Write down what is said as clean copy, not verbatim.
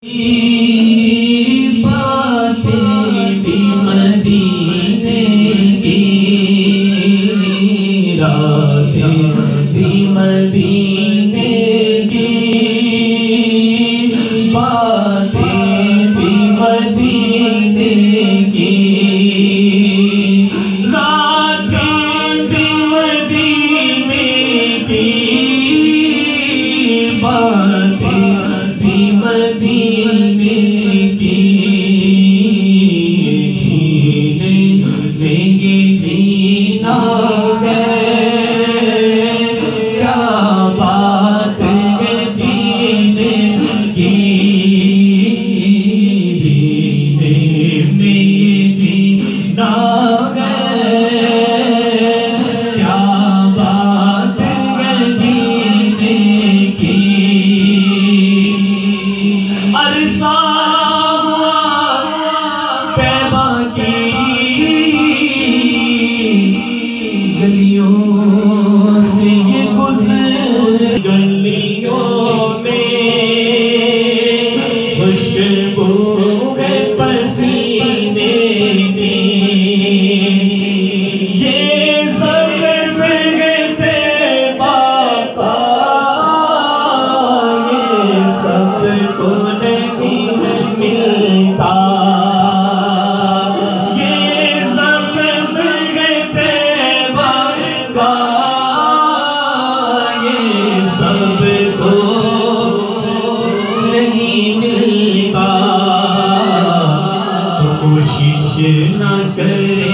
बातें भी मदीने की, रातें भी मदीने की, बातें भी मदीने की, रातें भी मदीने की, बातें भी मदीने की, जीने लेंगे जीना है, क्या बात है जीने की, जीने में जीना है, क्या बात है जीने की। अरसा हुआ पैबा की गलियों से ये गुजर, गलियों में खुशबू है पसीने की, ये ज़र्फ़ है पैबा का, ये सबको नहीं मिलता, ये ज़र्फ़ है पैबा का, ये सबको नहीं मिलता। तो कोशिश न करे